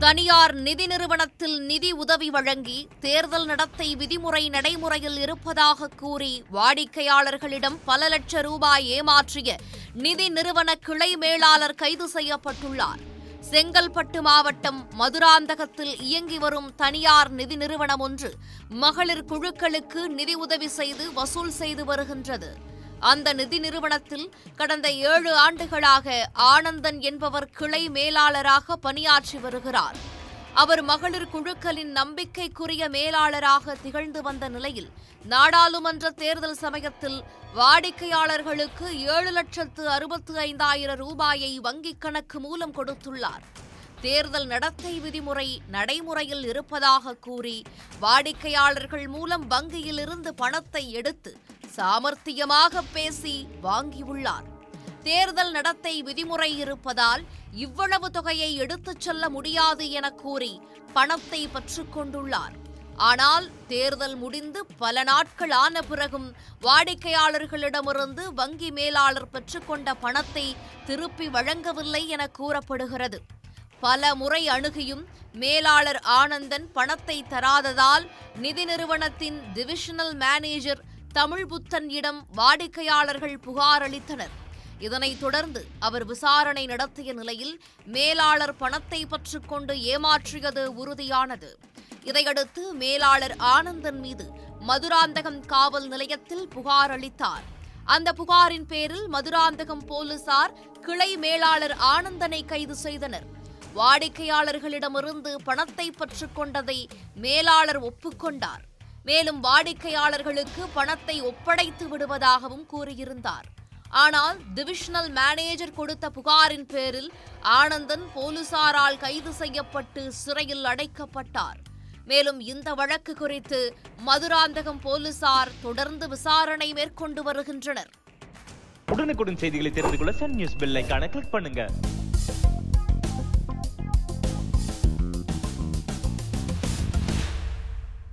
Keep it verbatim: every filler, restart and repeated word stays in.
தனியார் நிதி நிறுவனத்தில் நிதி உதவி வழங்கி தேர்தல் நடத்தை விதிமுறை நடைமுறையில் இருப்பதாக கூறி வாடிக்கையாளர்களிடம் பல லட்சம் ரூபாய் ஏமாற்றிய நிதி நிறுவன கிளை மேலாளர் கைது செய்யப்பட்டுள்ளார். செங்கல்பட்டு மாவட்டம் மதுராந்தகத்தில் இயங்கி வரும் தனியார் நிதி நிறுவனம் ஒன்று மகளிர் குழுக்களுக்கு நிதி உதவி செய்து வசூல் செய்து வருகின்றது. அந்த நிதி நிறுவனத்தில் கடந்த ஏழு ஆண்டுகளாக ஆனந்தன் என்பவர் கிளை மேலாளராக பணியாற்றி வருகிறார். அவர் மகளிர் குழுக்களின் நம்பிக்கைக்குரிய மேலாளராக திகழ்ந்து வந்த நிலையில் நாடாளுமன்ற தேர்தல் சமயத்தில் வாடிக்கையாளர்களுக்கு ஏழு லட்சத்து அறுபத்து ஐந்தாயிரம் ரூபாயை வங்கிக் கணக்கு மூலம் கொடுத்துள்ளார். தேர்தல் நடத்தை விதிமுறை நடைமுறையில் இருப்பதாக கூறி வாடிக்கையாளர்கள் மூலம் வங்கியிலிருந்து பணத்தை எடுத்து சாமர்த்தியமாக பேசி வாங்கியுள்ளார். தேர்தல் நடத்தை விதிமுறை இருப்பதால் இவ்வளவு தொகையை எடுத்துச் செல்ல முடியாது என கூறி பணத்தை பற்றுக் கொண்டுள்ளார். ஆனால் தேர்தல் முடிந்து பல நாட்கள் ஆன பிறகும் வாடிக்கையாளர்களிடமிருந்து வங்கி மேலாளர் பெற்றுக்கொண்ட பணத்தை திருப்பி வழங்கவில்லை என கூறப்படுகிறது. பல முறை அணுகியும் மேலாளர் ஆனந்தன் பணத்தை தராததால் நிதி நிறுவனத்தின் டிவிஷனல் மேனேஜர் தமிழ்புத்தன் இடம் வாடிக்கையாளர்கள் புகார் அளித்தனர். இதனைத் தொடர்ந்து அவர் விசாரணை நடத்திய நிலையில் மேலாளர் பணத்தை பற்றுக்கொண்டு ஏமாற்றியது உறுதியானது. இதையடுத்து மேலாளர் ஆனந்தன் மீது மதுராந்தகம் காவல் நிலையத்தில் புகார் அளித்தார். அந்த புகாரின் பேரில் மதுராந்தகம் போலீசார் கிளை மேலாளர் ஆனந்தனை கைது செய்தனர். வாடிக்கையாளர்களிடமிருந்து பணத்தை பற்றுக் கொண்டதை மேலாளர் ஒப்புக்கொண்டார். மேலும் வாடிக்கையாளர்களுக்கு பணத்தை ஒப்படைத்து விடுவதாகவும் கூறியிருந்தார். ஆனால் டிவிஷனல் மேனேஜர் கொடுத்த புகாரின் பேரில் ஆனந்தன் போலீசாரால் கைது செய்யப்பட்டு சிறையில் அடைக்கப்பட்டார். மேலும் இந்த வழக்கு குறித்து மதுராந்தகம் போலீசார் தொடர்ந்து விசாரணை மேற்கொண்டு வருகின்றனர். உடனுக்குடன் செய்திகளை தெரிந்து கொள்ள சன் நியூஸ் பெல் ஐகானை கிளிக் பண்ணுங்க.